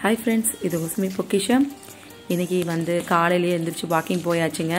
Hi friends, this is sumipokkisham. இன்னைக்கு வந்து காலையிலே எந்திரச்சு வாக்கிங் போயாச்சுங்க.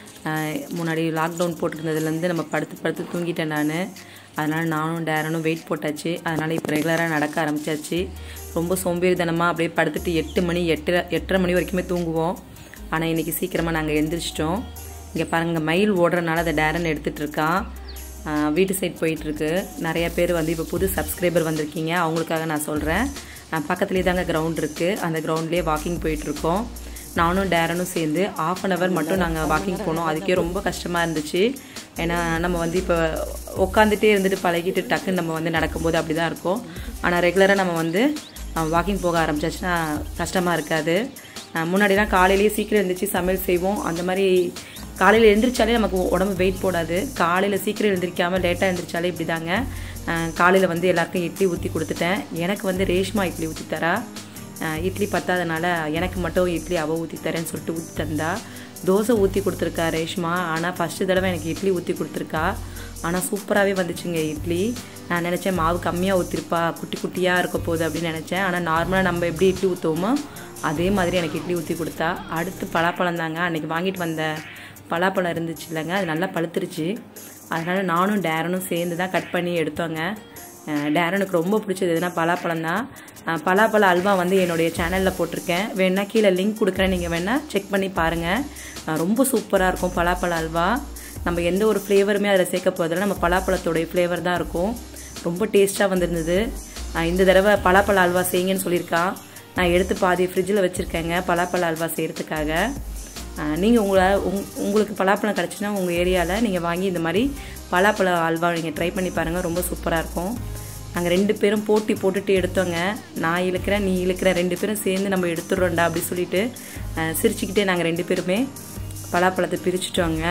முன்னாடி லாக் டவுன் போட்டுருந்ததுல இருந்து நம்ம படுத்து தூங்கிட்டேன் நான். அதனால நானும் டேரனும் வெயிட் போட்டாச்சு. அதனால இப்போ ரெகுலரா நடக்க ஆரம்பிச்சாச்சு. ரொம்ப சோம்பேறித்தனமா அப்படியே படுத்துட்டு 8 மணி 8:30 மணி வரைக்குமே தூங்குவோம். ஆனா இன்னைக்கு சீக்கிரமா நாங்க எந்திரிச்சிட்டோம். இங்க பாருங்க மயில் ஓடுறனால அத டேரன் எடுத்துட்டு இருக்கான். வீட்டு சைடு போயிட்டு இருக்கு. நிறைய பேர் வந்து இப்போ புது சப்ஸ்கிரைபர் வந்திருக்கீங்க. அவங்களுக்காக நான் சொல்றேன். பக்கத்துலயே தாங்க கிரவுண்ட் இருக்கு. அந்த கிரவுண்ட்லயே வாக்கிங் போயிட்டு இருக்கோம். நானும் டேரனும் சேர்ந்து ½ an hour மட்டும் நாங்க வாக்கிங் போனோம். அதுக்கே ரொம்ப கஷ்டமா இருந்துச்சு. ஏன்னா நம்ம வந்து இப்போ உட்காந்துட்டே இருந்துட்டு பழகிட்டு டக்குன்னு நம்ம வந்து நடக்கும்போது அப்படிதான் இருக்கும். ஆனா ரெகுலரா நம்ம வந்து வாக்கிங் போக ஆரம்பிச்சாச்சுன்னா கஷ்டமா இருக்காது. முன்னாடிலாம் காலையிலேயே சீக்கிரம் எழுந்திரிச்சு சமையல் செய்வோம். அந்த மாதிரி காலையில் எழுந்திரிச்சாலே நமக்கு உடம்பு வெயிட் போடாது. காலையில் சீக்கிரம் எழுந்திரிக்காம லேட்டாக எழுந்திரிச்சாலே இப்படி தாங்க. காலையில் வந்து எல்லாருக்கும் இட்லி ஊற்றி கொடுத்துட்டேன். எனக்கு வந்து ரேஷ்மா இட்லி ஊற்றி தரா. இட்லி பத்தாதனால எனக்கு மட்டும் இட்லி அவள் ஊற்றி தரேன்னு சொல்லிட்டு ஊற்றி தந்தா. தோசை ஊற்றி கொடுத்துருக்கா ரேஷ்மா. ஆனால் ஃபஸ்ட்டு தடவை எனக்கு இட்லி ஊற்றி கொடுத்துருக்கா. ஆனால் சூப்பராகவே வந்துச்சுங்க இட்லி. நான் நினச்சேன் மாவு கம்மியாக ஊற்றிருப்பா, குட்டி குட்டியாக இருக்க போகுது அப்படின்னு நினச்சேன். ஆனால் நார்மலாக நம்ம எப்படி இட்லி ஊற்றுவோமோ அதே மாதிரி எனக்கு இட்லி ஊற்றி கொடுத்தா. அடுத்து பலாப்பழம் தாங்க. அன்றைக்கி வாங்கிட்டு வந்த பலாப்பழம் இருந்துச்சு இல்லைங்க, அது நல்லா பழுத்துருச்சு. அதனால் நானும் டேரனும் சேர்ந்து தான் கட் பண்ணி எடுத்தோங்க. டேரனுக்கு ரொம்ப பிடிச்சது எதுனா பலாப்பழம் தான். பலாப்பழ அல்வா வந்து என்னுடைய சேனலில் போட்டிருக்கேன். வேணா கீழே லிங்க் கொடுக்குறேன், நீங்கள் வேணால் செக் பண்ணி பாருங்கள். ரொம்ப சூப்பராக இருக்கும் பலாப்பழ அல்வா. நம்ம எந்த ஒரு ஃப்ளேவருமே அதில் சேர்க்க போதில்லை, நம்ம பலாப்பழத்தோடைய ஃப்ளேவர் தான் இருக்கும். ரொம்ப டேஸ்ட்டாக வந்திருந்தது. இந்த தடவை பலாப்பழ அல்வா செய்யுங்கன்னு சொல்லியிருக்கா. நான் எடுத்து பாதி ஃப்ரிட்ஜில் வச்சுருக்கேங்க பலாப்பழ அல்வா செய்கிறதுக்காக. நீங்கள் உங்களுக்கு பலாப்பழம் கிடச்சின்னா உங்கள் ஏரியாவில் நீங்கள் வாங்கி இந்த மாதிரி பலாப்பழ அல்வா நீங்கள் ட்ரை பண்ணி பாருங்கள். ரொம்ப சூப்பராக இருக்கும். நாங்கள் 2 பேரும் போட்டி போட்டுட்டு எடுத்தோங்க. நான் இழுக்கிறேன், நீ இழுக்கிறேன், 2 பேரும் சேர்ந்து நம்ம எடுத்துடுறோண்டா அப்படி சொல்லிட்டு சிரிச்சுக்கிட்டே நாங்கள் 2 பேருமே பலாப்பழத்தை பிரிச்சுட்டோங்க.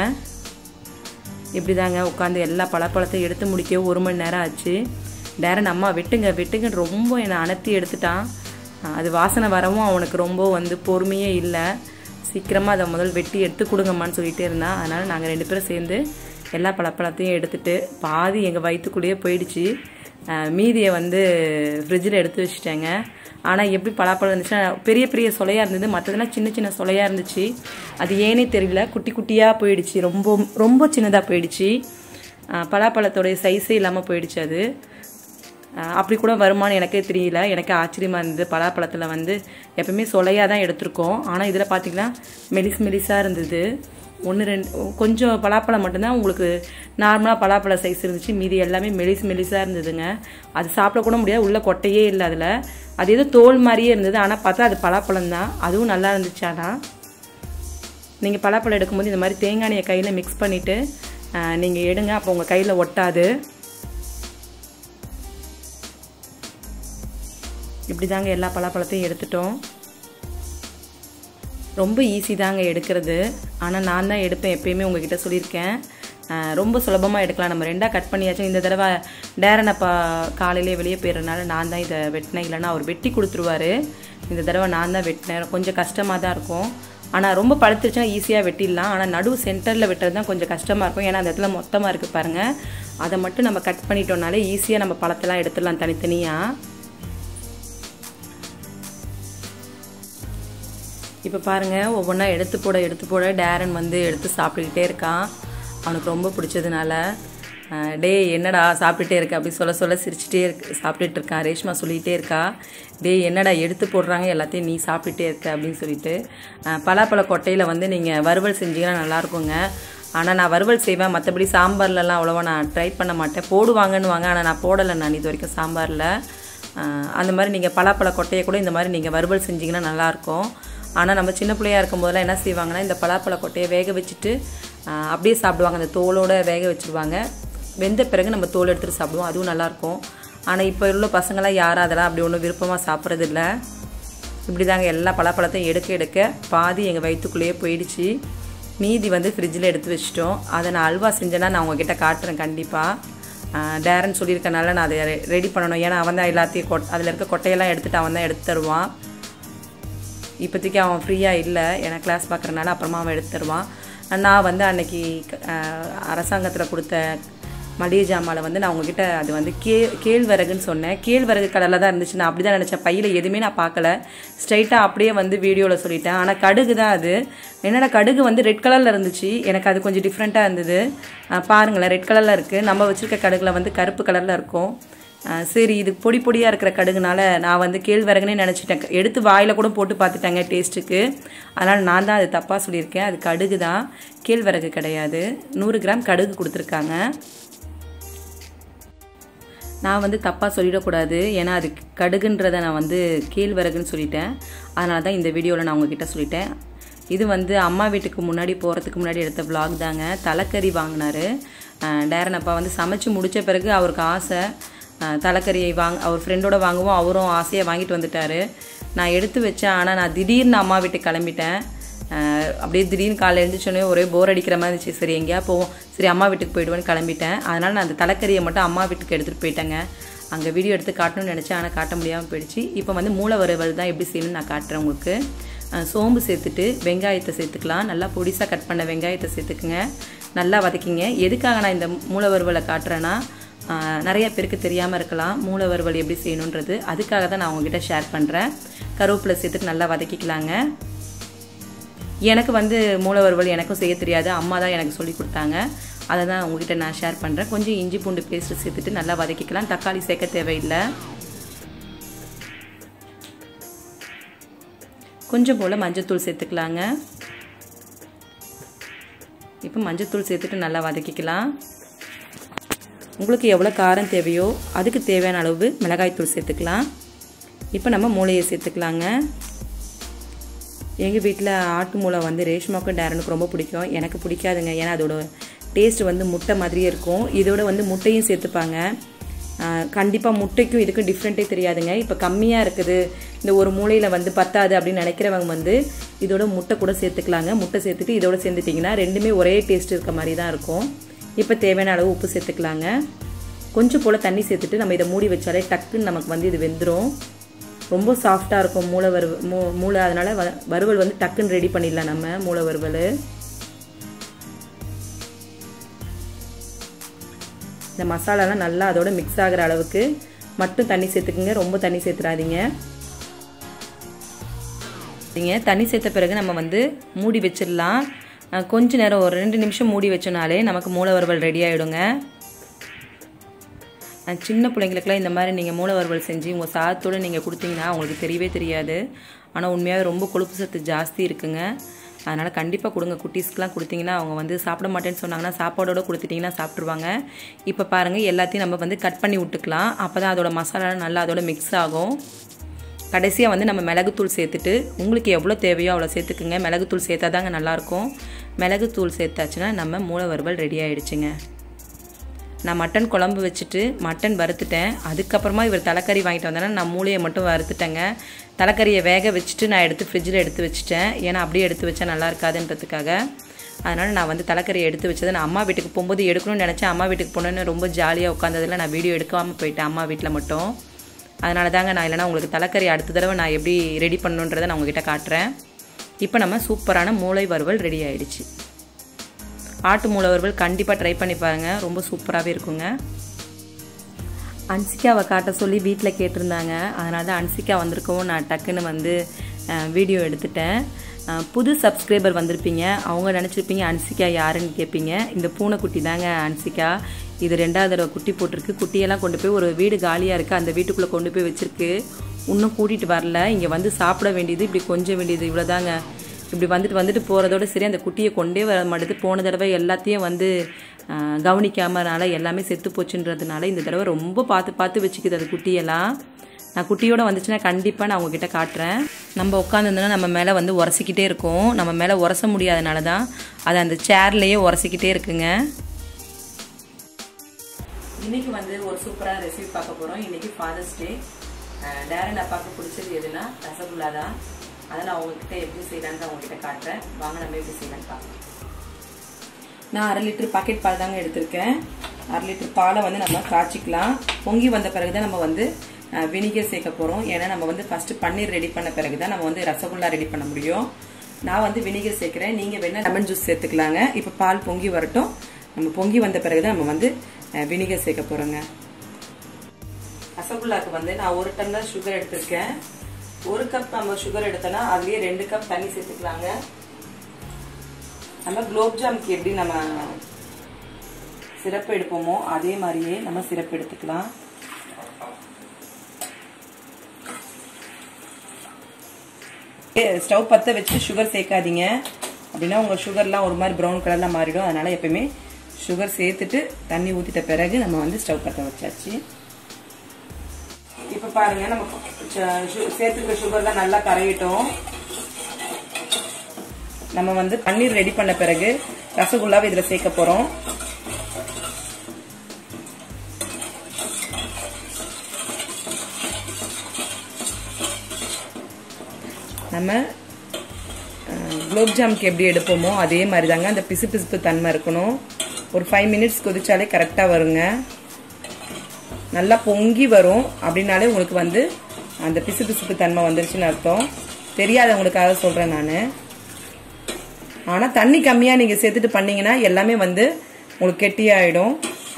இப்படி தாங்க உட்காந்து எல்லா பலாப்பழத்தையும் எடுத்து முடிக்க 1 மணி நேரம் ஆச்சு. டேரன் அம்மா வெட்டுங்க ரொம்ப என்னை அனத்தி எடுத்துட்டான். அது வாசனை வரவும் அவனுக்கு ரொம்ப வந்து பொறுமையே இல்லை. சீக்கிரமாக அதை முதல் வெட்டி எடுத்து கொடுங்கம்மான்னு சொல்லிகிட்டே இருந்தான். அதனால் நாங்கள் 2 பேரும் சேர்ந்து எல்லா பழப்பழத்தையும் எடுத்துட்டு பாதி எங்கள் வயிற்றுக்குள்ளேயே போயிடுச்சு. மீதியை வந்து ஃப்ரிட்ஜில் எடுத்து வச்சுட்டேங்க. ஆனால் எப்படி பலாப்பழம் இருந்துச்சுன்னா பெரிய பெரிய சொலையாக இருந்தது, மற்றதெல்லாம் சின்ன சின்ன சொலையாக இருந்துச்சு. அது ஏனே தெரியல, குட்டி குட்டியாக போயிடுச்சு. ரொம்ப ரொம்ப சின்னதாக போயிடுச்சு. பலாப்பழத்தோடைய சைஸே இல்லாமல் போயிடுச்சு. அது அப்படி கூட வருமானு எனக்கே தெரியல. எனக்கு ஆச்சரியமாக இருந்தது. பலாப்பழத்தில் வந்து எப்பவுமே சொலையாக தான் எடுத்திருக்கோம். ஆனால் இதில் பார்த்தீங்கன்னா மெலிசாக இருந்தது. 1-2 கொஞ்சம் பலாப்பழம் மட்டும்தான் உங்களுக்கு நார்மலாக பலாப்பழ சைஸ் இருந்துச்சு. மீதி எல்லாமே மெலிசாக இருந்ததுங்க. அது சாப்பிடக்கூட முடியாது, உள்ள கொட்டையே இல்லை அதில். அது ஏதோ தோல் மாதிரியே இருந்தது. ஆனால் பார்த்தா அது பலாப்பழம் தான். அதுவும் நல்லா இருந்துச்சு. ஆனால் நீங்கள் பலாப்பழம் எடுக்கும்போது இந்த மாதிரி தேங்காய் எண்ணெயை கையில் மிக்ஸ் பண்ணிவிட்டு நீங்கள் எடுங்க. அப்போ உங்கள் கையில் ஒட்டாது. இப்படி தாங்க எல்லா பலாப்பழத்தையும் எடுத்துட்டோம். ரொம்ப ஈஸி தாங்க எடுக்கிறது. ஆனால் நான் தான் எடுப்பேன், எப்பயுமே உங்ககிட்ட சொல்லியிருக்கேன். ரொம்ப சுலபமாக எடுக்கலாம். நம்ம 2ஆக கட் பண்ணியாச்சும். இந்த தடவை டேரனப்பா காலையிலே வெளியே போயிடுறதுனால நான் தான் இதை வெட்டினேன். இல்லைன்னா அவர் வெட்டி கொடுத்துருவாரு. இந்த தடவை நான் தான் வெட்டினேன். கொஞ்சம் கஷ்டமாக தான் இருக்கும். ஆனால் ரொம்ப பழுத்துருச்சுன்னா ஈஸியாக வெட்டிடலாம். ஆனால் நடுவு சென்டரில் வெட்டுறது தான் கொஞ்சம் கஷ்டமாக இருக்கும். ஏன்னா அந்த இடத்துல மொத்தமாக இருக்குது பாருங்கள். அதை மட்டும் நம்ம கட் பண்ணிட்டோம்னாலே ஈஸியாக நம்ம பழத்தெல்லாம் எடுத்துடலாம் தனித்தனியாக. இப்போ பாருங்கள் ஒவ்வொன்றா எடுத்து போட டேரன் வந்து எடுத்து சாப்பிட்டுக்கிட்டே இருக்கான். அவனுக்கு ரொம்ப பிடிச்சதுனால. டே என்னடா சாப்பிட்டுட்டே இருக்க அப்படி சொல்ல சிரிச்சுட்டே சாப்பிட்டுட்டு இருக்கான். ரேஷ்மா சொல்லிகிட்டே இருக்கா, டே என்னடா எடுத்து போடுறாங்க எல்லாத்தையும் நீ சாப்பிட்டுட்டே இருக்க அப்படின்னு சொல்லிட்டு. பலாப்பழ கொட்டையில் வந்து நீங்கள் வறுவல் செஞ்சீங்கன்னா நல்லாயிருக்குங்க. ஆனால் நான் வறுவல் செய்வேன், மற்றபடி சாம்பார்லலாம் அவ்வளோவா நான் ட்ரை பண்ண மாட்டேன். போடுவாங்கன்னு வாங்க, ஆனால் நான் போடலை நான் இது வரைக்கும் சாம்பாரில். அந்த மாதிரி நீங்கள் பலாப்பழ கொட்டையை கூட இந்த மாதிரி நீங்கள் வறுவல் செஞ்சிங்கன்னா நல்லாயிருக்கும். ஆனால் நம்ம சின்ன பிள்ளையாக இருக்கும்போதெல்லாம் என்ன செய்வாங்கன்னா இந்த பலாப்பழ கொட்டையை வேக வச்சுட்டு அப்படியே சாப்பிடுவாங்க. அந்த தோலோடு வேக வச்சுருவாங்க. வெந்த பிறகு நம்ம தோல் எடுத்துகிட்டு சாப்பிடுவோம். அதுவும் நல்லாயிருக்கும். ஆனால் இப்போ உள்ள பசங்களாம் யாரும் அதெல்லாம் அப்படி ஒன்றும் விருப்பமாக சாப்பிட்றதில்ல. இப்படி தாங்க எல்லா பலாப்பழத்தையும் எடுக்க பாதி எங்கள் வயிற்றுக்குள்ளேயே போயிடுச்சு. மீதி வந்து ஃப்ரிட்ஜில் எடுத்து வச்சிட்டோம். அதை நான் அல்வா செஞ்சேன்னா நான் உங்ககிட்ட காட்டுறேன் கண்டிப்பாக. டேரன் சொல்லியிருக்கனால நான் அதை ரெடி பண்ணணும். ஏன்னா அவன் தான் எல்லாத்தையும் அதில் இருக்க கொட்டையெல்லாம் எடுத்துகிட்டு அவன் தான் எடுத்து தருவான். இப்போதைக்கு அவன் ஃப்ரீயாக இல்லை, ஏன்னா கிளாஸ் பார்க்குறனால அப்புறமா அவன் எடுத்து தருவான். நான் வந்து அன்னைக்கு அரசாங்கத்தில் கொடுத்த மளிகை ஜாமாவில் வந்து நான் உங்ககிட்ட அது வந்து கேழ்வரகுன்னு சொன்னேன். கேழ்வரகு கலரில் தான் இருந்துச்சு. நான் அப்படி தான் நினச்சேன். பையில் எதுவுமே நான் பார்க்கல. ஸ்ட்ரைட்டாக அப்படியே வந்து வீடியோவில் சொல்லிட்டேன். ஆனால் கடுகு தான் அது. என்னோட கடுகு வந்து ரெட் கலரில் இருந்துச்சு. எனக்கு அது கொஞ்சம் டிஃப்ரெண்ட்டாக இருந்தது. பாருங்களேன், ரெட் கலரில் இருக்குது. நம்ம வச்சுருக்க கடுகில் வந்து கருப்பு கலரில் இருக்கும். சரி, இது பொடி பொடியாக இருக்கிற கடுகுனால நான் வந்து கேழ்வரகுனே நினச்சிட்டேன். எடுத்து வாயில் கூட போட்டு பார்த்துட்டாங்க டேஸ்ட்டுக்கு. அதனால் நான் தான் அது தப்பாக சொல்லியிருக்கேன். அது கடுகு தான், கேழ்வரகு கிடையாது. 100 கிராம் கடுகு கொடுத்துருக்காங்க. நான் வந்து தப்பாக சொல்லிடக்கூடாது, ஏன்னா அது கடுகுன்றதை நான் வந்து கேழ்வரகுன்னு சொல்லிட்டேன். அதனால தான் இந்த வீடியோவில் நான் உங்ககிட்ட சொல்லிட்டேன். இது வந்து அம்மா வீட்டுக்கு முன்னாடி போகிறதுக்கு முன்னாடி எடுத்த vlog தாங்க. தலைக்கறி வாங்கினார் டேரன் அப்பா. வந்து சமைச்சு முடித்த பிறகு அவருக்கு ஆசை தலைக்கறியை அவர் ஃப்ரெண்டோட வாங்குவோம். அவரும் ஆசையாக வாங்கிட்டு வந்துட்டார். நான் எடுத்து வச்சேன். ஆனால் நான் திடீர்னு அம்மா வீட்டுக்கு கிளம்பிட்டேன். அப்படியே திடீர்னு காலையில் எழுந்திரிச்சோன்னே ஒரே போர் அடிக்கிற மாதிரி இருந்துச்சு. சரி, எங்கேயா போவோம், சரி அம்மா வீட்டுக்கு போயிடுவேன்னு கிளம்பிட்டேன். அதனால் நான் அந்த தலைக்கறியை மட்டும் அம்மா வீட்டுக்கு எடுத்துகிட்டு போயிட்டேங்க. அங்கே வீடியோ எடுத்து காட்டணும்னு நினச்சேன், ஆனால் காட்ட முடியாமல் போயிடுச்சு. இப்போ வந்து மூளை வறுவல் தான் எப்படி செய்யணும்னு நான் காட்டுறேன் உங்களுக்கு. சோம்பு சேர்த்துட்டு வெங்காயத்தை சேர்த்துக்கலாம். நல்லா பொடிசாக கட் பண்ண வெங்காயத்தை சேர்த்துக்குங்க. நல்லா வதக்கிங்க. எதுக்காக நான் இந்த மூளை வறுவலை காட்டுறேன்னா, நிறைய பேருக்கு தெரியாமல் இருக்கலாம் மூளை வறுவல் எப்படி செய்யணுன்றது. அதுக்காக தான் நான் உங்ககிட்ட ஷேர் பண்ணுறேன். கருவேப்பிலை சேர்த்துட்டு நல்லா வதக்கிக்கலாங்க. எனக்கு வந்து மூளை வறுவல் எனக்கும் செய்ய தெரியாது. அம்மா தான் எனக்கு சொல்லி கொடுத்தாங்க. அதை தான் உங்ககிட்ட நான் ஷேர் பண்ணுறேன். கொஞ்சம் இஞ்சி பூண்டு பேஸ்ட்டு சேர்த்துட்டு நல்லா வதக்கிக்கலாம். தக்காளி சேர்க்க தேவையில்லை. கொஞ்சம் போல் மஞ்சத்தூள் சேர்த்துக்கலாங்க. இப்போ மஞ்சத்தூள் சேர்த்துட்டு நல்லா வதக்கிக்கலாம். உங்களுக்கு எவ்வளோ காரம் தேவையோ அதுக்கு தேவையான அளவு மிளகாய்த்தூள் சேர்த்துக்கலாம். இப்போ நம்ம மூளையை சேர்த்துக்கலாங்க. எங்கள் வீட்டில் ஆட்டு மூளை வந்து ரேஷ்மாவுக்கும் டேரனுக்கு ரொம்ப பிடிக்கும். எனக்கு பிடிக்காதுங்க, ஏன்னா அதோட டேஸ்ட் வந்து முட்டை மாதிரியே இருக்கும். இதோட வந்து முட்டையும் சேர்த்துப்பாங்க. கண்டிப்பாக முட்டைக்கும் இதுக்கும் டிஃப்ரெண்ட்டே தெரியாதுங்க. இப்போ கம்மியாக இருக்குது, இந்த ஒரு மூளையில் வந்து பத்தாது அப்படின்னு நினைக்கிறவங்க வந்து இதோட முட்டை கூட சேர்த்துக்கலாங்க. முட்டை சேர்த்துட்டு இதோட சேர்ந்துட்டிங்கன்னா ரெண்டுமே ஒரே டேஸ்ட் இருக்க மாதிரி தான் இருக்கும். இப்போ தேவையான அளவு உப்பு சேர்த்துக்கலாங்க. கொஞ்சம் போல் தண்ணி சேர்த்துட்டு நம்ம இதை மூடி வச்சாலே டக்குன்னு நமக்கு வந்து இது வெந்துடும். ரொம்ப சாஃப்டாக இருக்கும் மூளை. அதனால் வறுவல் வந்து டக்குன்னு ரெடி பண்ணிடலாம் நம்ம மூளை வறுவல். இந்த மசாலாலாம் நல்லா அதோட மிக்ஸ் ஆகிற அளவுக்கு மட்டும் தண்ணி சேர்த்துக்குங்க. ரொம்ப தண்ணி சேர்த்துடாதீங்க. தண்ணி சேர்த்த பிறகு நம்ம வந்து மூடி வச்சிடலாம். கொஞ்ச நேரம் ஒரு 2 நிமிஷம் மூடி வச்சோனாலே நமக்கு மூளை வறுவல் ரெடி ஆகிடுங்க. சின்ன பிள்ளைங்களுக்குலாம் இந்த மாதிரி நீங்கள் மூளை வறுவல் செஞ்சு உங்கள் சாதத்தோடு நீங்கள் கொடுத்தீங்கன்னா அவங்களுக்கு தெரியவே தெரியாது. ஆனால் உண்மையாகவே ரொம்ப கொழுப்பு சத்து ஜாஸ்தி இருக்குங்க. அதனால் கண்டிப்பாக கொடுங்க. குட்டீஸ்க்கெலாம் கொடுத்தீங்கன்னா அவங்க வந்து சாப்பிட மாட்டேன்னு சொன்னாங்கன்னா சாப்பாடோடு கொடுத்துட்டிங்கன்னா சாப்பிட்ருவாங்க. இப்போ பாருங்கள், எல்லாத்தையும் நம்ம வந்து கட் பண்ணி விட்டுக்கலாம். அப்போ தான் அதோட மசாலா நல்லா அதோட மிக்ஸ் ஆகும். கடைசியாக வந்து நம்ம மிளகுத்தூள் சேர்த்துட்டு உங்களுக்கு எவ்வளோ தேவையோ அவ்வளோ சேர்த்துக்குங்க. மிளகுத்தூள் சேர்த்தா தாங்க நல்லாயிருக்கும். மிளகுத்தூள் சேர்த்தாச்சுன்னா நம்ம மூளை வறுவல் ரெடி ஆகிடுச்சுங்க. நான் மட்டன் குழம்பு வச்சுட்டு மட்டன் வறுத்துட்டேன். அதுக்கப்புறமா இவர் தலைக்கறி வாங்கிட்டு வந்தேன்னா நான் மூளையை மட்டும் வறுத்துட்டேங்க. தலைக்கறியை வேக வச்சுட்டு நான் எடுத்து ஃப்ரிட்ஜில் எடுத்து வச்சுட்டேன். ஏன்னா அப்படியே எடுத்து வச்சா நல்லா இருக்காதுன்றதுக்காக. அதனால் நான் வந்து தலைக்கறியை எடுத்து வச்சதை நான் அம்மா வீட்டுக்கு போகும்போது எடுக்கணும்னு நினச்சேன். அம்மா வீட்டுக்கு போனோன்னு ரொம்ப ஜாலியாக உட்காந்ததில் நான் வீடியோ எடுக்காமல் போயிட்டேன் அம்மா வீட்டில் மட்டும். அதனால தாங்க நான் இல்லைனா உங்களுக்கு தலைக்கறி அடுத்த தடவை நான் எப்படி ரெடி பண்ணணுன்றதை நான் உங்ககிட்ட காட்டுறேன். இப்போ நம்ம சூப்பரான மூளை வறுவல் ரெடி ஆகிடுச்சு. ஆட்டு மூளை வறுவல் கண்டிப்பாக ட்ரை பண்ணி பாருங்கள். ரொம்ப சூப்பராகவே இருக்குங்க. ஹன்சிகாவை காட்ட சொல்லி வீட்டில் கேட்டிருந்தாங்க. அதனால தான் ஹன்சிகா வந்திருக்கவும் நான் டக்குன்னு வந்து வீடியோ எடுத்துட்டேன். புது சப்ஸ்கிரைபர் வந்திருப்பீங்க. அவங்க நினச்சிருப்பீங்க ஹன்சிகா யாருன்னு கேட்பீங்க. இந்த பூனைக்குட்டி தாங்க ஹன்சிகா. இது 2வது தடவை குட்டி போட்டிருக்கு. குட்டியெல்லாம் கொண்டு போய் ஒரு வீடு காலியாக இருக்குது, அந்த வீட்டுக்குள்ளே கொண்டு போய் வச்சுருக்கு. இன்னும் கூட்டிகிட்டு வரல. இங்கே வந்து சாப்பிட வேண்டியது, இப்படி கொஞ்சம் வேண்டியது, இவ்வளோதாங்க. இப்படி வந்துட்டு போகிறதோட சரி அந்த குட்டியை கொண்டே வர மாட்டேது. போன தடவை எல்லாத்தையும் வந்து கவனிக்காமனால எல்லாமே செத்து போச்சுன்றதுனால இந்த தடவை ரொம்ப பார்த்து வச்சுக்குது அது குட்டியெல்லாம். நான் குட்டியோட வந்துச்சுன்னா கண்டிப்பாக நான் உங்ககிட்ட காட்டுறேன். நம்ம உட்காந்துருந்தோன்னா நம்ம மேலே வந்து உரசிக்கிட்டே இருக்கும். நம்ம மேலே உரச முடியாதனால தான் அது அந்த சேர்லேயே உரசிக்கிட்டே இருக்குங்க. இன்றைக்கி வந்து ஒரு சூப்பரான ரெசிபி பார்க்க போகிறோம். இன்றைக்கி ஃபாதர்ஸ்டே. டேரன் அப்பாவுக்கு பிடிச்சது எதுனா ரசகுல்லா தான். அதை நான் உங்ககிட்ட எப்படி செய்யலான்னு உங்ககிட்ட காட்டுறேன். வாங்க நம்ம எப்படி செய்யலான்னு பார்க்கலாம். நான் 1/2 லிட்டர் பாக்கெட் பால் தாங்க எடுத்திருக்கேன். 1/2 லிட்டர் பாலை வந்து நம்ம காய்ச்சிக்கலாம். பொங்கி வந்த பிறகு தான் நம்ம வந்து வினிகர் சேர்க்க போகிறோம். ஏன்னா நம்ம வந்து ஃபஸ்ட்டு பன்னீர் ரெடி பண்ண பிறகு தான் நம்ம வந்து ரசகுல்லா ரெடி பண்ண முடியும். நான் வந்து வினிகர் சேர்க்குறேன். நீங்கள் வேணால் லெமன் ஜூஸ் சேர்த்துக்கலாங்க. இப்போ பால் பொங்கி வரட்டும். நம்ம பொங்கி வந்த பிறகு தான் நம்ம வந்து வினிகர் சேர்க்க போகிறோங்க. ரசகுல்லாக்கு வந்து நான் 1 டம்ளர் சுகர் எடுத்திருக்கேன். 1 கப் நம்ம சுகர் எடுத்தோன்னா அதுலேயே 2 கப் தண்ணி சேர்த்துக்கலாங்க. நம்ம குலோப்ஜாமுக்கு எப்படி நம்ம சிரப்பு எடுப்போமோ அதே மாதிரியே நம்ம சிரப்பு எடுத்துக்கலாம். ஸ்டவ் பற்ற வச்சு சுகர் சேர்க்காதீங்க, அப்படின்னா உங்கள் சுகர்லாம் ஒரு மாதிரி ப்ரௌன் கலரில் மாறிடும். அதனால் எப்பயுமே சுகர் சேர்த்துட்டு தண்ணி ஊற்றிட்ட பிறகு நம்ம வந்து ஸ்டவ் பற்ற வச்சாச்சு. இப்போ பாருங்க, நம்ம சேர்த்துக்க சுகர்லாம் நல்லா கரையிட்டோம். நம்ம வந்து பன்னீர் ரெடி பண்ண பிறகு ரசகுல்லாவை இதில் சேர்க்க போகிறோம். நம்ம குலோப்ஜாமுக்கு எப்படி எடுப்போமோ அதே மாதிரி தாங்க அந்த பிசு பிசுப்பு தன்மை இருக்கணும். ஒரு 5 மினிட்ஸ் கொதிச்சாலே கரெக்டாக வருங்க. நல்லா பொங்கி வரும். அப்படின்னாலே உங்களுக்கு வந்து அந்த பிசு பிசுப்பு தன்மை வந்துருச்சுன்னு அர்த்தம். தெரியாதவங்களுக்காக சொல்கிறேன் நான். ஆனால் தண்ணி கம்மியாக நீங்கள் சேர்த்துட்டு பண்ணிங்கன்னா எல்லாமே வந்து உங்களுக்கு கெட்டியாயிடும்.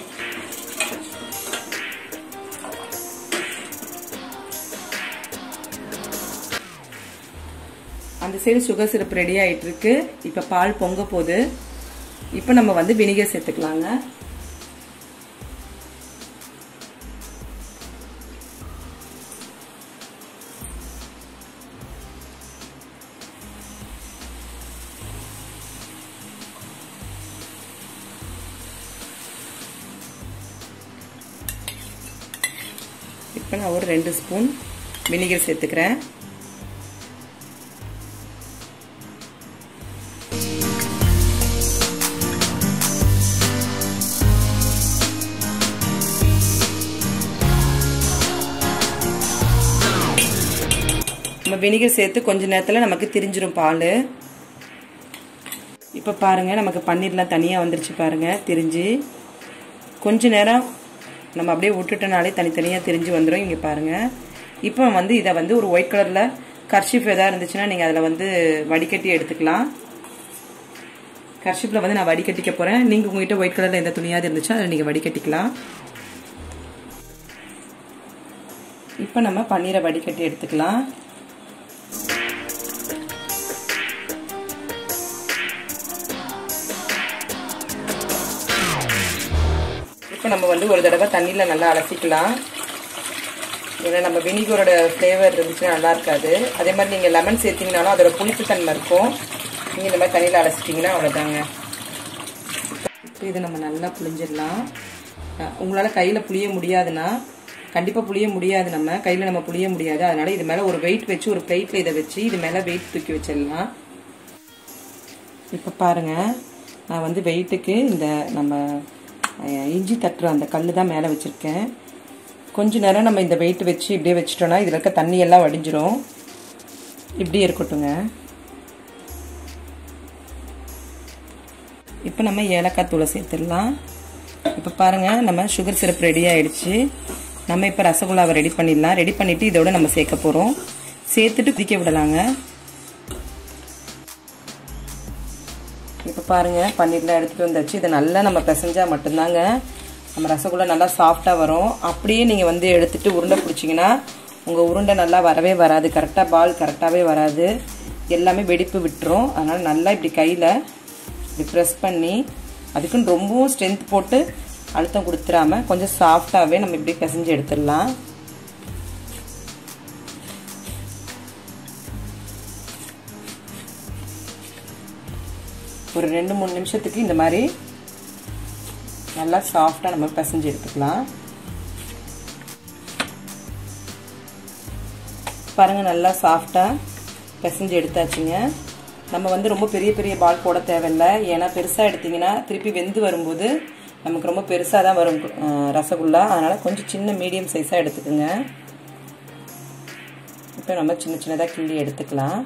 அந்த சைடு சுகர் சிரப் ரெடி ஆகிட்டு இருக்கு. இப்போ பால் பொங்க போகுது. இப்போ நம்ம வந்து வினிகர் சேர்த்துக்கலாங்க. இப்போ நான் ஒரு 2 ஸ்பூன் வினிகர் சேர்த்துக்கிறேன். நம்ம வினிகர் சேர்த்து கொஞ்ச நேரத்தில் நமக்கு திரிஞ்சிரும் பால். இப்போ பாருங்கள், நமக்கு பன்னீர்லாம் தனியாக வந்துருச்சு பாருங்கள் திரிஞ்சு. கொஞ்ச நேரம் நம்ம அப்படியே விட்டுட்டனாலே தனித்தனியாக திரிஞ்சு வந்துடும். இங்கே பாருங்கள். இப்போ வந்து இதை வந்து ஒரு ஒயிட் கலரில் கர்ஷிப் எதாவது இருந்துச்சுன்னா நீங்கள் அதில் வந்து வடிகட்டி எடுத்துக்கலாம். கர்ஷிப்பில் வந்து நான் வடிகட்டிக்க போகிறேன். நீங்கள் உங்கள்கிட்ட ஒயிட் கலரில் எந்த துணியாவது இருந்துச்சுன்னா அதில் நீங்கள் வடிகட்டிக்கலாம். இப்போ நம்ம பன்னீரை வடிகட்டி எடுத்துக்கலாம். இப்போ நம்ம வந்து ஒரு தடவை தண்ணியில் நல்லா அலசிக்கலாம். ஏன்னா நம்ம வினிகரோட ஃப்ளேவர் இருந்துச்சுன்னா நல்லா இருக்காது. அதே மாதிரி நீங்கள் லெமன் சேர்த்திங்கனாலும் அதோட புளிப்பு தன்மை இருக்கும். நீங்கள் இந்த மாதிரி தண்ணியில் அலசிட்டிங்கன்னா அவ்வளோதாங்க. இப்போ இதை நம்ம நல்லா புளிஞ்சிடலாம். உங்களால் கையில் புளிய முடியாதுன்னா, கண்டிப்பாக புளிய முடியாது, நம்ம கையில் நம்ம புளிய முடியாது. அதனால் இது மேலே ஒரு வெயிட் வச்சு ஒரு பிளேட்டில் இதை வச்சு இது மேலே வெயிட் தூக்கி வச்சிடலாம். இப்போ பாருங்கள், நான் வந்து வெயிட்டுக்கு இந்த நம்ம இஞ்சி தட்டுற அந்த கல் தான் மேலே வச்சுருக்கேன். கொஞ்ச நேரம் நம்ம இந்த வெயிட் வச்சு இப்படியே வச்சிட்டோன்னா இதில் இருக்க தண்ணியெல்லாம் வடிஞ்சிரும். இப்படியே இருக்கட்டுங்க. இப்போ நம்ம ஏலக்காய் தூளை சேர்த்துடலாம். இப்போ பாருங்கள், நம்ம சுகர் சிரப் ரெடி ஆகிடுச்சு. நம்ம இப்போ ரசகுல்லாவை ரெடி பண்ணிடலாம். ரெடி பண்ணிவிட்டு இதோட நம்ம சேர்க்க போகிறோம். சேர்த்துட்டு குதிக்க விடலாங்க. இப்போ பாருங்கள், பன்னீர்லாம் எடுத்துகிட்டு வந்தாச்சு. இதை நல்லா நம்ம பிசைஞ்சால் மட்டும்தாங்க நம்ம ரசகுல்லா நல்லா சாஃப்டாக வரும். அப்படியே நீங்கள் வந்து எடுத்துகிட்டு உருண்டை பிடிச்சிங்கன்னா உங்கள் உருண்டை நல்லா வரவே வராது. கரெக்டாக பால் கரெக்டாகவே வராது. எல்லாமே வெடிப்பு விட்டுரும். அதனால் நல்லா இப்படி கையில் இப்படி ப்ரெஸ் பண்ணி, அதுக்குன்னு ரொம்பவும் ஸ்ட்ரென்த் போட்டு அழுத்தம் கொடுத்துடாம கொஞ்சம் சாஃப்டாகவே நம்ம இப்படி பிசைஞ்சு எடுத்துடலாம். ஒரு 2-3 நிமிஷத்துக்கு இந்த மாதிரி நல்லா சாஃப்டாக நம்ம பிசைஞ்சு எடுத்துக்கலாம். பாருங்கள், நல்லா சாஃப்டாக பிசைஞ்சு எடுத்தாச்சுங்க. நம்ம வந்து ரொம்ப பெரிய பெரிய பால் போட தேவையில்லை. ஏன்னா பெருசாக எடுத்திங்கன்னா திருப்பி வெந்து வரும்போது நமக்கு ரொம்ப பெருசாக தான் வரும் ரசகுல்லா. அதனால் கொஞ்சம் சின்ன மீடியம் சைஸாக எடுத்துக்கோங்க. இப்போ நம்ம சின்ன சின்னதாக கிள்ளி எடுத்துக்கலாம்.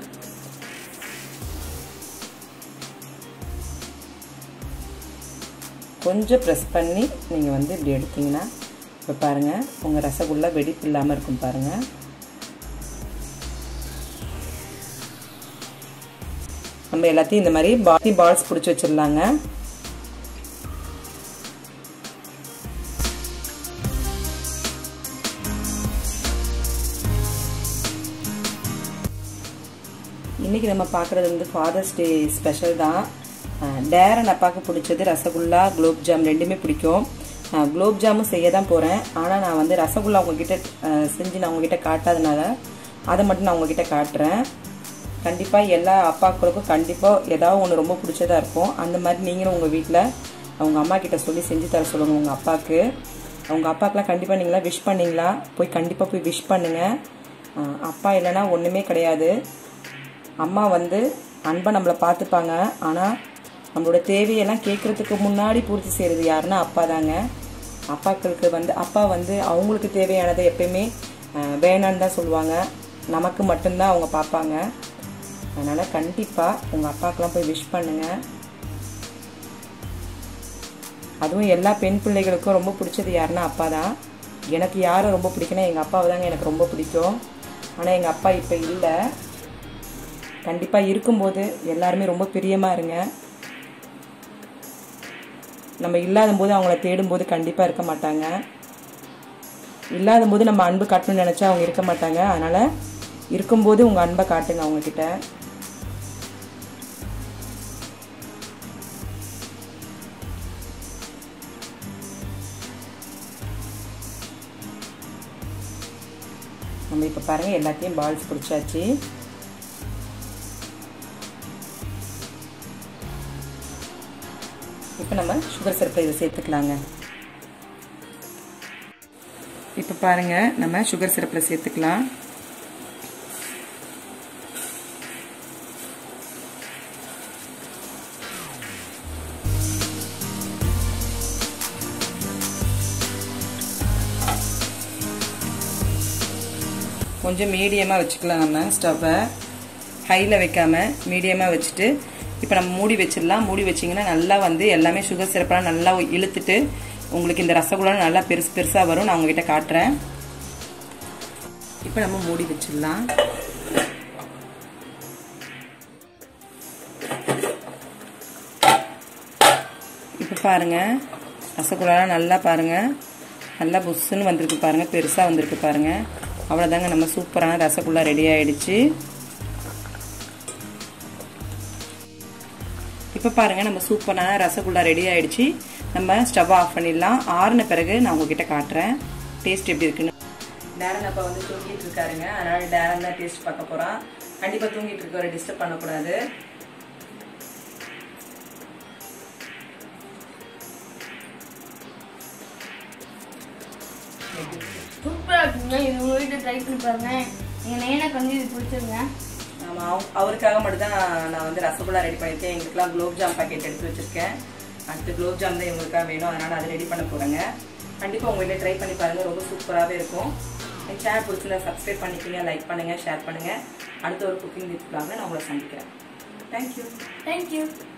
கொஞ்சம் ப்ரெஸ் பண்ணி நீங்கள் வந்து இப்படி எடுத்தீங்கன்னா இப்போ பாருங்கள், உங்கள் ரசகுல்லா வெடிப்பு இல்லாமல் இருக்கும் பாருங்கள். நம்ம எல்லாத்தையும் இந்த மாதிரி பால்ஸ் பிடிச்சி வச்சிடலாங்க. இன்றைக்கி நம்ம பார்க்குறது வந்து ஃபாதர்ஸ் டே ஸ்பெஷல் தான். டேரன் அப்பாவுக்கு பிடிச்சது ரசகுல்லா, குலோப் ஜாம் ரெண்டுமே பிடிக்கும். குலோப் ஜாமும் செய்ய தான் போகிறேன். ஆனால் நான் வந்து ரசகுல்லா உங்ககிட்ட செஞ்சு நான் உங்ககிட்ட காட்டாதனால அதை மட்டும் நான் உங்ககிட்ட காட்டுறேன். கண்டிப்பாக எல்லா அப்பாக்களுக்கும் கண்டிப்பாக ஏதாவது ஒன்று ரொம்ப பிடிச்சதாக இருக்கும். அந்த மாதிரி நீங்களும் உங்கள் வீட்டில் அவங்க அம்மா கிட்ட சொல்லி செஞ்சு தர சொல்லுங்கள் உங்கள் அப்பாவுக்கு. அவங்க அப்பாக்கெலாம் கண்டிப்பாக நீங்களாம் விஷ் பண்ணிங்களா? கண்டிப்பாக போய் விஷ் பண்ணுங்கள். அப்பா இல்லைன்னா ஒன்றுமே கிடையாது. அம்மா வந்து அன்பை நம்மளை பார்த்துப்பாங்க. ஆனால் நம்மளோட தேவையெல்லாம் கேட்குறதுக்கு முன்னாடி பூர்த்தி செய்கிறது யாருன்னா அப்பா தாங்க. அப்பாக்களுக்கு வந்து அப்பா வந்து அவங்களுக்கு தேவையானதை எப்பயுமே வேணான்னு தான் சொல்லுவாங்க. நமக்கு மட்டும்தான் அவங்க பார்ப்பாங்க. அதனால் கண்டிப்பாக உங்கள் அப்பாக்கெலாம் போய் விஷ் பண்ணுங்கள். அதுவும் எல்லா பெண் பிள்ளைகளுக்கும் ரொம்ப பிடிச்சது யாருன்னா அப்பா தான். எனக்கு யாரை ரொம்ப பிடிக்குன்னா எங்கள் அப்பாவை தாங்க எனக்கு ரொம்ப பிடிக்கும். ஆனால் எங்கள் அப்பா இப்போ இல்லை. கண்டிப்பாக இருக்கும்போது எல்லாருமே ரொம்ப பிரியமாக இருங்க. நம்ம இல்லாத போது அவங்கள தேடும்போது கண்டிப்பாக இருக்க மாட்டாங்க. இல்லாத போது நம்ம அன்பு காட்டணும்னு நினச்சா அவங்க இருக்க மாட்டாங்க. அதனால் இருக்கும்போது உங்கள் அன்பை காட்டுங்க அவங்கக்கிட்ட. நம்ம இப்போ பாருங்கள் எல்லாத்தையும் பால்ஸ் பிடிச்சாச்சு. இப்போ நம்ம சுகர் சிரப்பில் இதை சேர்த்துக்கலாங்க. இப்போ பாருங்கள் நம்ம சுகர் சிரப்பில் சேர்த்துக்கலாம். கொஞ்சம் மீடியமாக வச்சுக்கலாம். நம்ம ஸ்டவ்வை ஹையில் வைக்காமல் மீடியமாக வச்சுட்டு இப்போ நம்ம மூடி வச்சிடலாம். மூடி வச்சிங்கன்னா நல்லா வந்து எல்லாமே சுகர் சிரப்பெல்லாம் நல்லா இழுத்துட்டு உங்களுக்கு இந்த ரசகுல்லா நல்லா பெருசு பெருசாக வரும். நான் உங்ககிட்ட காட்டுறேன். இப்போ நம்ம மூடி வச்சிடலாம். இப்போ பாருங்கள் ரசகுல்லாலாம் நல்லா பாருங்கள் நல்லா புஷ்ஷுன்னு வந்திருக்கு பாருங்கள், பெருசாக வந்திருக்கு பாருங்கள். அவ்வளோதாங்க, நம்ம சூப்பரான ரசகுல்லா ரெடி ஆகிடுச்சு. இப்போ பாருங்கள் நம்ம சூப்பரான ரசகுல்லா ரெடி ஆகிடுச்சு. நம்ம ஸ்டவ் ஆஃப் பண்ணிடலாம். ஆறுன பிறகு நான் உங்ககிட்ட காட்டுறேன் டேஸ்ட் எப்படி இருக்குன்னு. டேரன் அப்பா வந்து தூங்கிட்டு இருக்காருங்க. அதனால் டேரன் தான் டேஸ்ட் பார்க்க போகிறான். கண்டிப்பாக தூங்கிட்டு இருக்கவரை டிஸ்டர்ப் பண்ணக்கூடாது. சூப்பராக இருக்குங்க. இது உங்கள் வீட்டில் ட்ரை பண்ணி பாருங்க. எங்கள் நைனாக்கு வந்து இது பிடிச்சிருங்க. ஆமாம், அவருக்காக மட்டும்தான் நான் வந்து ரசகுல்லா ரெடி பண்ணியிருக்கேன். எங்களுக்குலாம் குலோப் ஜாம் பாக்கெட் எடுத்து வச்சுருக்கேன். அடுத்து குலோப் ஜாம் தான் எங்களுக்காக வேணும். அதனால் அதை ரெடி பண்ண போகிறேங்க. கண்டிப்பாக உங்கள் வீட்டில் ட்ரை பண்ணி பாருங்கள். ரொம்ப சூப்பராகவே இருக்கும். என் சேனல் பிடிச்சிருந்தா சப்ஸ்கிரைப் பண்ணிக்கோங்க, லைக் பண்ணுங்கள், ஷேர் பண்ணுங்கள். அடுத்த ஒரு குக்கிங் வித் vlogல நான் உங்களை சந்திக்கிறேன். தேங்க்யூ.